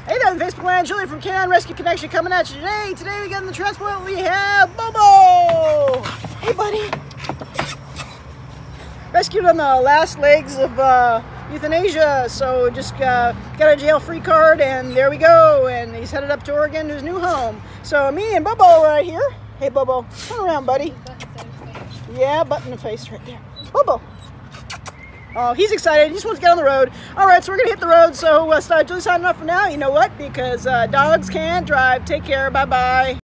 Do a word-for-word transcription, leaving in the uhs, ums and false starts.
Hey there, Facebook land, Julie from Canine Rescue Connection coming at you today. Today we got in the transport, we have Bobo. Hey, buddy. Rescued on the last legs of uh, euthanasia, so just uh, got a jail-free card, and there we go. And he's headed up to Oregon to his new home. So me and Bobo right here. Hey, Bobo, turn around, buddy. Yeah, button the face right there. Bobo. Oh, he's excited. He just wants to get on the road. All right, so we're going to hit the road. So uh, Julie signing off for now. You know what? Because uh, dogs can't drive. Take care. Bye-bye.